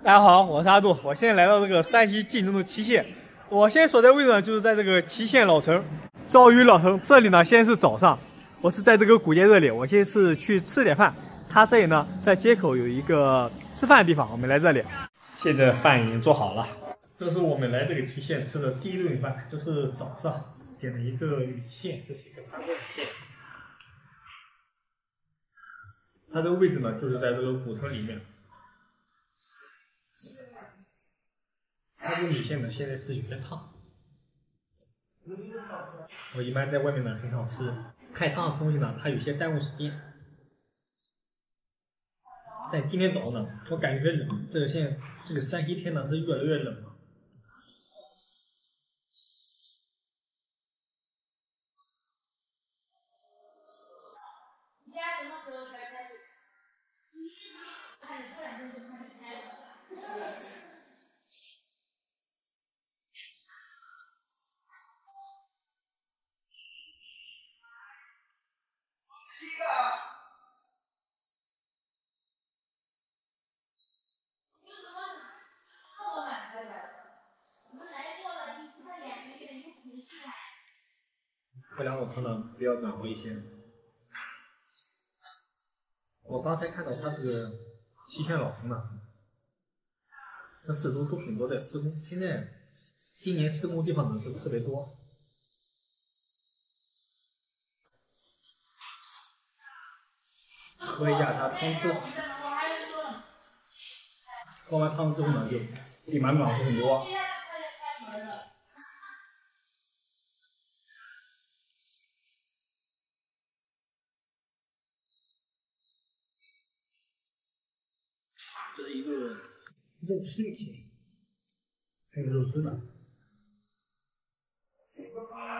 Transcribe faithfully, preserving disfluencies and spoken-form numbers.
大家好，我是阿杜，我现在来到这个山西晋中的祁县，我现在所在位置呢，就是在这个祁县老城，遭遇老城。这里呢，现在是早上，我是在这个古街这里，我现在是去吃点饭。他这里呢，在街口有一个吃饭的地方，我们来这里。现在饭已经做好了，这是我们来这个祁县吃的第一顿饭，这是早上点了一个米线，这是一个三锅米线。它这个位置呢，就是在这个古城里面。它这个米线呢，现在是有些烫。我一般在外面呢很少吃，开烫的东西呢，它有些耽误时间。但今天早上呢，我感觉冷，这个现在这个山西天呢是越来越冷了。 你家什么时候才开始？看你突然间就开始开了。七个。你怎么那么晚才来？我们来过了，你快点，你给你回去了。 喝两碗汤呢比较暖和一些。我刚才看到它这个祁县老城呢，那四周都很多在施工，现在今年施工地方呢是特别多。喝一下它汤汁，喝完汤之后呢，就立马暖和很多。这是一个肉丝米线，还有肉丝呢。